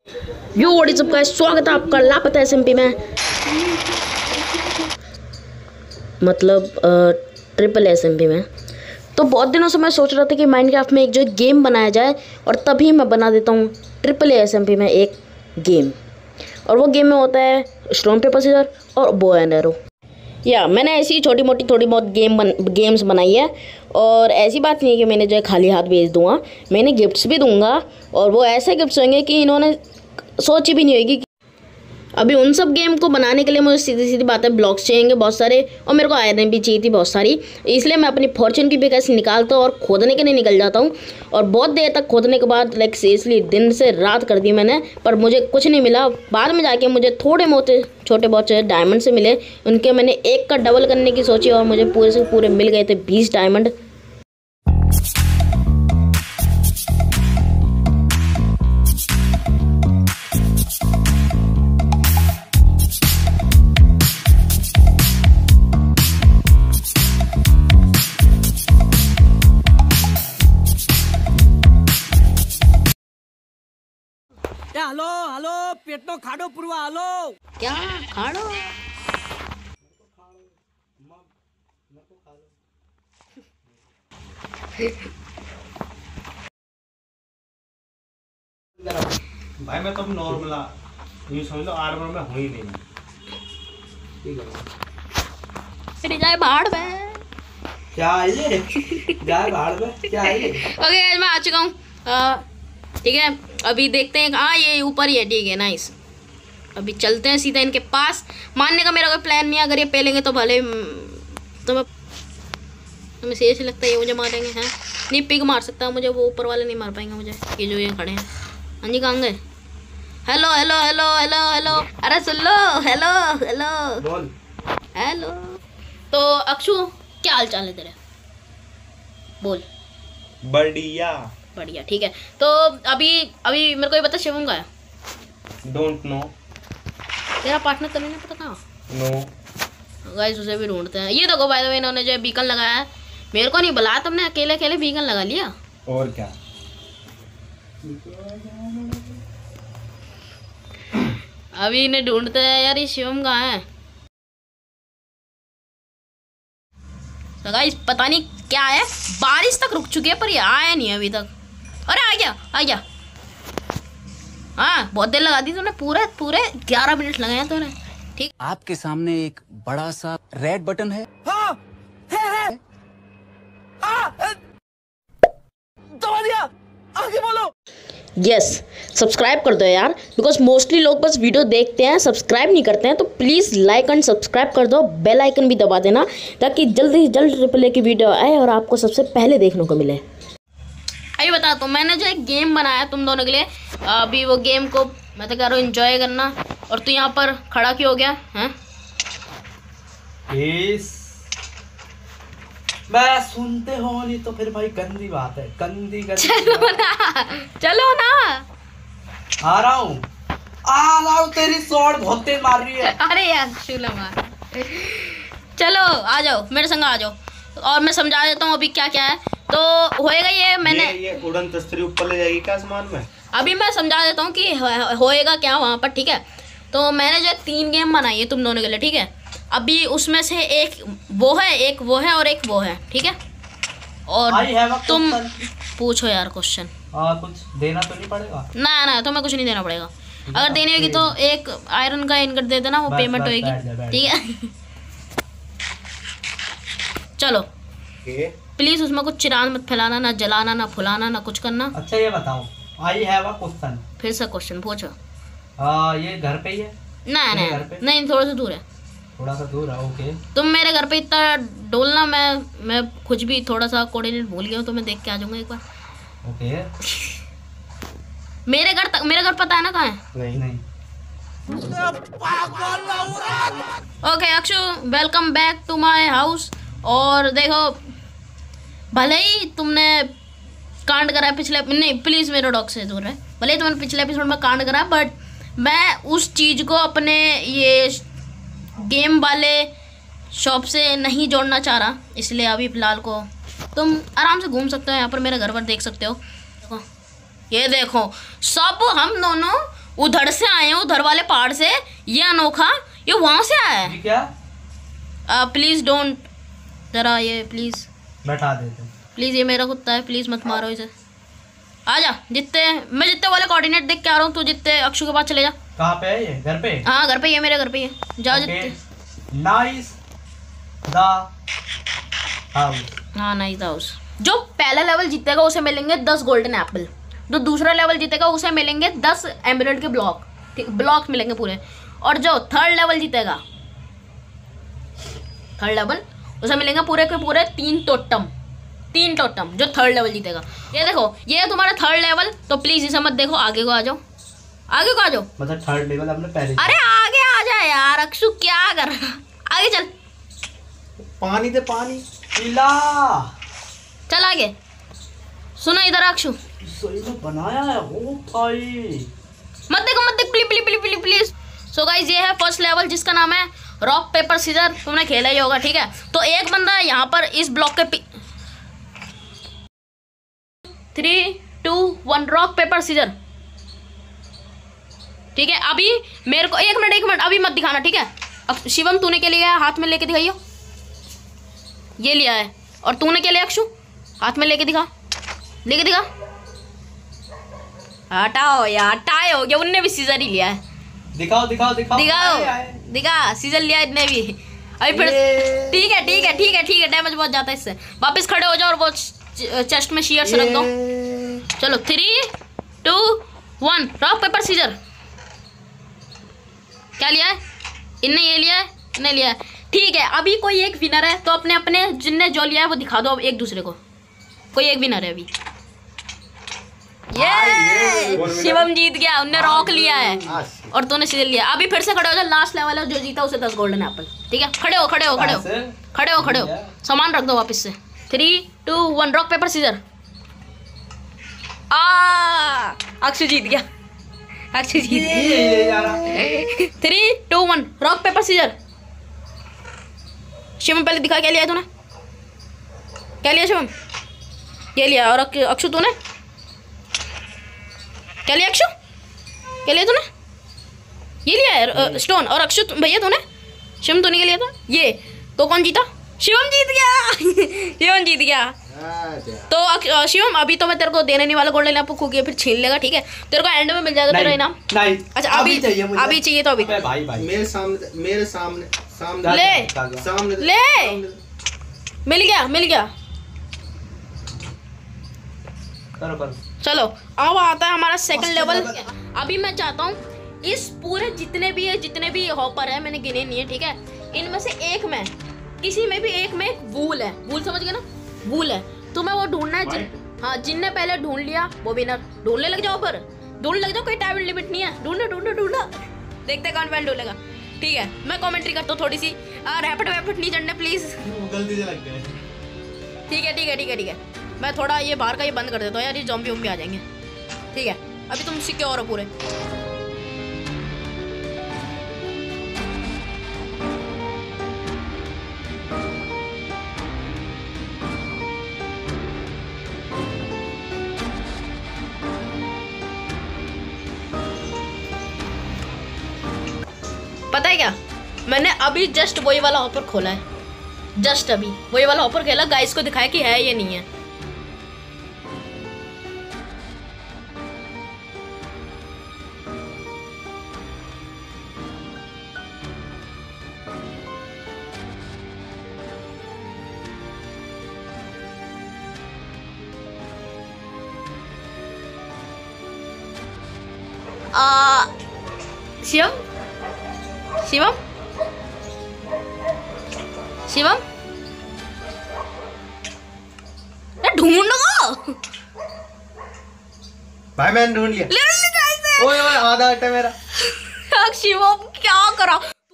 Yo what is up guys, स्वागत है आपका लापता एसएमपी में, मतलब ट्रिपल एसएमपी में। तो बहुत दिनों से मैं सोच रहा था कि माइनक्राफ्ट में एक जो गेम बनाया जाए, और तभी मैं बना देता हूँ ट्रिपल एसएमपी में एक गेम। और वो गेम में होता है स्टोन पेपर सीजर और बो एंड एरो। या मैंने ऐसी छोटी मोटी थोड़ी बहुत गेम्स बनाई है, और ऐसी बात नहीं है कि मैंने जो है खाली हाथ भेज दूंगा, मैंने गिफ्ट्स भी दूंगा। और वो ऐसे गिफ्ट्स होंगे कि इन्होंने सोची भी नहीं होगी। अभी उन सब गेम को बनाने के लिए मुझे सीधी सीधी बात है ब्लॉक्स चाहिए बहुत सारे, और मेरे को आयरन भी चाहिए थी बहुत सारी। इसलिए मैं अपनी फॉर्चून की पिकैक्स निकालता हूँ और खोदने के लिए निकल जाता हूँ। और बहुत देर तक खोदने के बाद लाइक सीरियसली दिन से रात कर दी मैंने, पर मुझे कुछ नहीं मिला। बाद में जाके मुझे थोड़े मोटे छोटे बहुत डायमंड से मिले, उनके मैंने एक का डबल करने की सोची और मुझे पूरे से पूरे मिल गए थे 20 डायमंड। हेलो हेलो पेट तो खाड़ो पुरवा हेलो क्या खाड़ो भाई मैं तो नॉर्मल ये समझ लो आर्मर में हो ही नहीं। ठीक है फिर जाए बाहर में क्या है ये जाए बाहर में क्या है ये। ओके मैं आ चुका हूँ। ठीक है अभी देखते हैं। हाँ ये ऊपर ही है, ठीक है नाइस। अभी चलते हैं सीधा इनके पास। मारने का मेरा कोई प्लान नहीं है, अगर ये पेलेंगे तो भले तुम्हें सीरियसली लगता है ये मुझे मारेंगे हैं? नहीं पिग मार सकता है मुझे, वो ऊपर वाले नहीं मार पाएंगे मुझे, ये जो ये खड़े हैं। हाँ जी कहाँ गए? Hello hello hello hello hello, अरे सुन लो, हेलो हेलो बोल हेलो। तो अक्षु क्या हाल चाल है तेरे? बोल। बढ़िया बढ़िया ठीक है। तो अभी अभी मेरे को ये बता शिवम का है? Don't know. तेरा पार्टनर तो नहीं पता कहाँ? नो गाइस उसे भी ढूंढते हैं। ये देखो बाय द वे इन्होंने जो बीकन लगाया है, मेरे को नहीं बुलाया तुमने, अकेले अकेले बीकन लगा लिया। और क्या अभी इन्हें ढूंढते हैं यार, ये शिवम कहाँ है? तो गाइस पता नहीं क्या है, बारिश तक रुक चुकी है पर ये आया नहीं अभी तक। अरे आ गया आ गया। हाँ बहुत देर लगा दी तूने, पूरे 11 मिनट लगाए तूने। ठीक आपके सामने एक बड़ा सा रेड बटन है। हाँ है। दबा दिया, आगे बोलो। यस सब्सक्राइब कर दो यार, बिकॉज मोस्टली लोग बस वीडियो देखते हैं सब्सक्राइब नहीं करते हैं। तो प्लीज़ लाइक एंड सब्सक्राइब कर दो, बेल आइकन भी दबा देना ताकि जल्दी से जल्द ट्रिपल ए की वीडियो आए और आपको सबसे पहले देखने को मिले। अभी बता तो मैंने जो एक गेम बनाया तुम दोनों के लिए, अभी वो गेम को मैं तो कह रहा हूँ एंजॉय करना। और तू यहाँ पर खड़ा क्यों हो गया है? मैं सुनते हो नहीं तो फिर भाई गंदी बात है, गंदी चलो ना आ रहा हूँ तेरी शॉट बहुत तेज मार रही है। अरे यार शुला मार। चलो आ जाओ मेरे संग आ जाओ, और मैं समझा देता हूँ अभी क्या क्या है। तो होएगा ये मैंने ये उड़न तस्तरी ऊपर ले जाएगी क्या आसमान में? अभी मैं समझा देता हूँ कि होएगा क्या वहाँ पर। ठीक है तो मैंने जो 3 गेम बनाई है तुम दोनों के लिए, ठीक है। अभी उसमें से एक वो है, एक वो है और एक वो है, ठीक है। और तुम पूछो यार क्वेश्चन। कुछ देना तो नहीं पड़ेगा? ना तुम्हें कुछ नहीं देना पड़ेगा। अगर देनी होगी तो एक आयरन का इनगट दे देना, वो पेमेंट होगी, ठीक है। चलो प्लीज उसमें कुछ चिराग मत फैलाना, ना जलाना ना फुलाना ना कुछ करना। अच्छा ये बताओ, आई हैव अ क्वेश्चन। फिर से क्वेश्चन पूछो। ये घर पे ही है? नहीं थोड़ा सा दूर है। थोड़ा सा दूर है, ओके। तुम मेरे घर पे इतना डोलना, मैं कुछ भी थोड़ा सा कोऑर्डिनेट भूल गया हूँ तो मैं देख के आ जाऊंगा एक बार। ओके मेरे घर पता है ना कहाँ है? नहीं। Okay Akshu welcome back to my house. और देखो भले ही तुमने कांड करा पिछले, नहीं प्लीज़ मेरे डॉग से दूर है, भले ही तुमने पिछले एपिसोड में कांड करा, बट मैं उस चीज़ को अपने ये गेम वाले शॉप से नहीं जोड़ना चाह रहा, इसलिए अभी फ़िलहाल को तुम आराम से घूम सकते हो यहाँ पर, मेरे घर पर देख सकते हो। ये देखो सब हम दोनों उधर से आए हैं, उधर वाले पहाड़ से। ये अनोखा ये वहां से आया है। ये क्या? प्लीज डोंट, जरा ये प्लीज बैठा देते। प्लीज, ये मेरा कुत्ता है, प्लीज मत मारो इसे। आजा, मैं जितने वाले कोऑर्डिनेट देख के आ रहा हूँ, तू जितने अक्षु के पास चले जा। कहाँ पे है ये? घर पे? हाँ घर पे ही है, मेरे घर पे ही है। जा जितने। Nice the house. हाँ नाइस हाउस। जो पहला लेवल जीतेगा उसे मिलेंगे 10 गोल्डन एप्पल, जो दूसरा लेवल जीतेगा उसे मिलेंगे 10 एमराल्ड के ब्लॉक, ठीक, ब्लॉक मिलेंगे पूरे। और जो थर्ड लेवल जीतेगा, थर्ड लेवल, उसे मिलेंगे पूरे के पूरे 3 टोटम जो थर्ड लेवल जीतेगा। ये देखो, ये है तुम्हारा थर्ड लेवल, तो प्लीज इसे मत देखो, आगे को आ जाओ, आगे को आ जाओ। मतलब थर्ड लेवल हमने पहले। अरे आगे आ जा यार अक्षु, क्या कर रहा, आगे चल। पानी दे, पानी पीला। चल आगे। सुनो इधर अक्षु, सही में बनाया है ओ भाई। मत देखो प्लीज प्लीज। सो गाइस, ये है फर्स्ट लेवल जिसका नाम है रॉक पेपर सीजर। तुमने खेला ही होगा, ठीक है। तो एक बंदा यहाँ पर इस ब्लॉक के 3, 2, 1 रॉक पेपर सीजर, ठीक है। अभी मेरे को एक मिनट अभी मत दिखाना, ठीक है। अब शिवम तूने क्या लिया है, हाथ में लेके दिखाइयो। ये लिया है। और तूने क्या लिया अक्षु, हाथ में लेके दिखा। हटाओ यार, टाई हो गया, उनने भी सीजर ही लिया है। दिखाओ। दिखा सीजर लिया इतने भी। अभी फिर ठीक है, डैमेज बहुत जाता है इससे। वापस खड़े हो जाओ और वो चेस्ट में शीयर से रख दो। चलो 3, 2, 1 रॉक पेपर सीजर। क्या लिया है इनने? ये लिया है, इनने लिया है, ठीक है। अभी कोई एक विनर है, तो अपने जिनने जो लिया है वो दिखा दो अब एक दूसरे को। कोई एक विनर है अभी। ये शिवम जीत गया, उनने रॉक लिया है और तूने सीजर लिया। अभी फिर से खड़े हो जाओ, लास्ट लेवल है, जो जीता उसे 10 गोल्डन एप्पल, ठीक है। खड़े हो, सामान रख दो वापस से। 3, 2, 1 रॉक पेपर सीजर। अक्षु जीत गया। 3, 2, 1 रॉक पेपर सीजर। शिवम पहले दिखा, क्या लिया तूने? क्या लिया शिवम? ये लिया। और अक्षु तूने क्या लिया? अक्षु क्या लिया तूने? ये लिया है स्टोन। और अक्षु भैया तूने? शिवम तूने क्या लिया था? ये। तो कौन जीता? शिवम जीत गया। तो शिवम, अभी तो मैं तेरे को देने नहीं वाला गोल्डन एप्पल, खुद फिर छीन लेगा, ठीक है। तेरे को एंड में मिल जाएगा तेरा इनाम। नहीं, अच्छा अभी चाहिए तो अभी भाई मेरे सामने ले। मिल गया। करो। चलो अब आता है हमारा सेकंड लेवल। अभी मैं चाहता हूँ इस पूरे जितने भी हॉपर है, मैंने गिने नहीं है, ठीक है। इनमें से एक में, किसी में भी एक में एक वूल है। वूल समझ गए ना? वूल है, तुम्हें वो ढूंढना है। हाँ, जिनने पहले ढूंढ लिया वो विनर। ढूंढने लग जाओ, कोई टाइम लिमिट नहीं है। ढूंढो। देखते कौन पहले ढूंढेगा, ठीक है। मैं कमेंट्री करता हूँ थोड़ी सी। रैपिड नहीं चढ़ने प्लीज, गलती से लग गए। ठीक है। मैं थोड़ा ये बाहर का ये बंद कर देता हूँ यार, ये ज़ॉम्बी आ जाएंगे, ठीक है। अभी तुम सिक्योर हो पूरे। पता है क्या, मैंने अभी जस्ट वही वाला ऑफर खोला है। जस्ट अभी वही वाला ऑफर खेला, गाइस को दिखाया कि है ये नहीं है। शिवम ढूंढो भाई मैंने ढूंढ लिया। ओए आधा आटा मेरा। शिवम क्या करा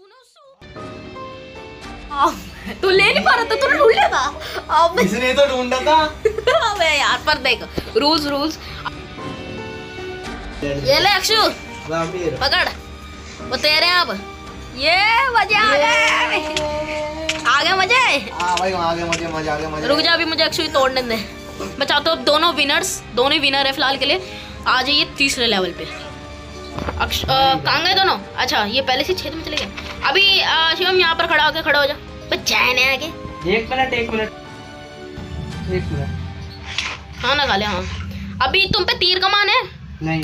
तू? ले नहीं पा रहा था, तूने ढूंढ लिया था। इसने तो ढूंढा था। अबे यार, पर देख रूल्स। ये ले अक्षु, पकड़, वो तेरे अब। ये मजे आ गए मजे। भाई मजे आ गए। रुक जा, अभी मुझे अक्षु तोड़ने दे। मैं चाहता हूँ दोनों विनर है फिलहाल के लिए। आ जाइए तीसरे लेवल पे। कहाँ गए दोनों? अच्छा ये पहले से छेद में चले गए। अभी शिवम यहाँ पर खड़ा हो जा। चैन है आगे। एक मिनट। खाना खा ले। हाँ अभी तुम पे तीर कमान है? नहीं।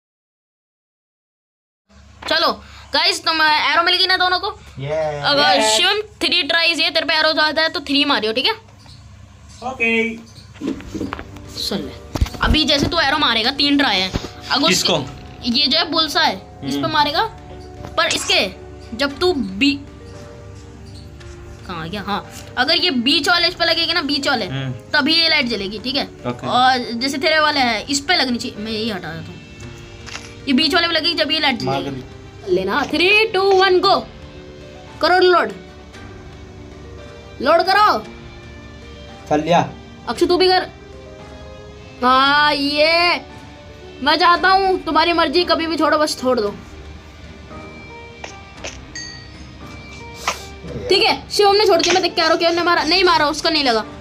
चलो गाइस तुम एरो मिल गई ना दोनों को। अगर शिवम 3 ट्राइज है तेरे पे एरो जाता है तो 3 मारियो, ठीक है? ओके। सुन ले, अभी जैसे तू एरो मारेगा 3 ट्राई है। अगर किसको? ये जो है बुलसा है इस पे मारेगा, पर इसके जब तू बी कहाँ गया? हाँ अगर ये बीच वाले इस पे लगेगी ना, बीच वाले तभी ये लाइट जलेगी, ठीक है? और जैसे तेरे वाले है इस पे लगनी चाहिए। मैं यही हटा देता हूँ। ये बीच वाले पे लगेगी जब ये लाइट जलेगी। लेना 3 2 1 गो करो। लोड करो। चल लिया। अक्षु तू भी कर। हाँ ये मैं चाहता हूँ, तुम्हारी मर्जी, कभी भी छोड़ो, बस छोड़ दो, ठीक है? शिवम ने छोड़ दिया, मैं देख के आ रहा हूँ। ने मारा नहीं मारा, उसका नहीं लगा।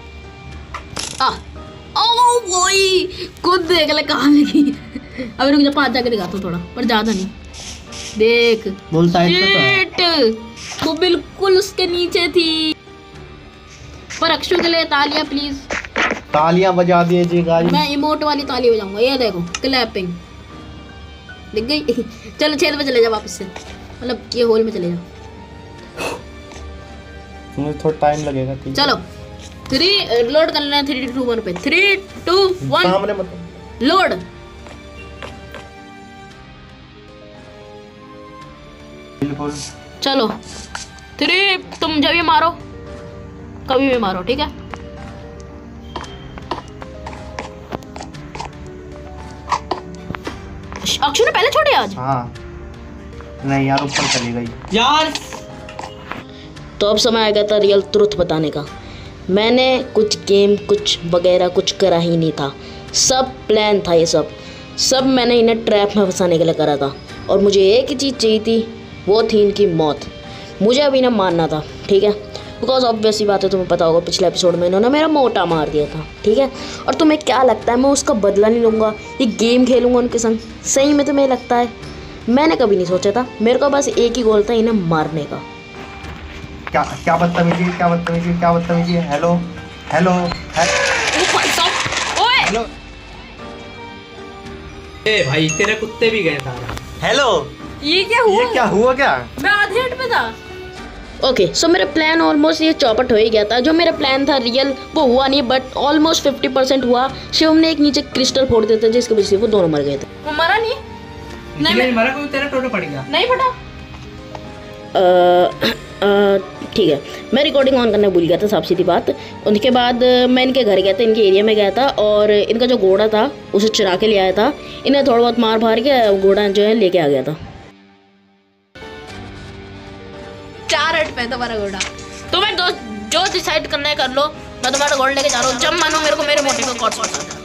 ओ वही खुद देख ले कहाँ लगी। अभी रुक जा, 5 जाके दिखाता हूँ थोड़ा, पर ज्यादा नहीं। देख बोल साइड पे तो वो बिल्कुल उसके नीचे थी। पर अक्षु के लिए तालियां प्लीज। तालियां बजा दीजिए गाइस। मैं इमोट वाली ताली बजाऊंगा। ये देखो क्लैपिंग दिख गई। चलो छेद में चले जा वापस से, मतलब ये होल में चले जा। तुम्हें थोड़ा टाइम लगेगा, ठीक? चलो 3 लोड कर लेना। 3 2 1 पे 3 2 1 सामने मत लोड। बिल्कुल। चलो 3 तुम जब भी मारो, कभी भी मारो, ठीक है? अक्षु ने पहले छोड़े आज। हाँ नहीं यार, ऊपर चली गई यार। तो अब समय आ गया था रियल ट्रुथ बताने का। मैंने कुछ गेम कुछ वगैरह कुछ करा ही नहीं था, सब प्लान था। ये सब मैंने इन्हें ट्रैप में फंसाने के लिए करा था। और मुझे एक ही चीज़ चाहिए थी, वो थी इनकी मौत। मुझे अब इन्हें मारना था, ठीक है? बिकॉज ऑब्वियस ही बात है, तुम्हें पता होगा पिछले एपिसोड में इन्होंने मेरा मोटा मार दिया था, ठीक है? और तुम्हें क्या लगता है मैं उसका बदला नहीं लूँगा, ये गेम खेलूँगा उनके संग? सही में तुम्हें लगता है? मैंने कभी नहीं सोचा था। मेरे को बस एक ही गोल था, इन्हें मारने का। क्या बदतमीजी। हेलो ए भाई, तेरे कुत्ते भी गए था। हेलो ये क्या हुआ? मैं आधे हट पे था। ओके सो मेरा प्लान ऑलमोस्ट ये चौपट हो ही गया था। जो मेरा प्लान था रियल वो हुआ नहीं, बट ऑलमोस्ट 50% हुआ। शिवम ने एक नीचे क्रिस्टल फोड़ दिया था, जिसकी वजह से वो दोनों मर गए थे। वो मरा नहीं मरा, कोई तेरा टोटो पड़ गया। नहीं फटा। ठीक है, मैं रिकॉर्डिंग ऑन करना भूल गया था, साफ सीधी बात। उनके बाद मैं इनके घर गया था, इनके एरिया में गया था, और इनका जो घोड़ा था उसे चुरा के ले आया था। इन्हें थोड़ा बहुत मार के घोड़ा जो है लेके आ गया था। 4 हट पे तुम्हारा घोड़ा। तुम्हें जो डिसाइड करना है कर लो। मैं तुम्हारा घोड़ा लेके जा रहा हूँ। जब मानो मेरे को मेरे मोटे को कॉर्ड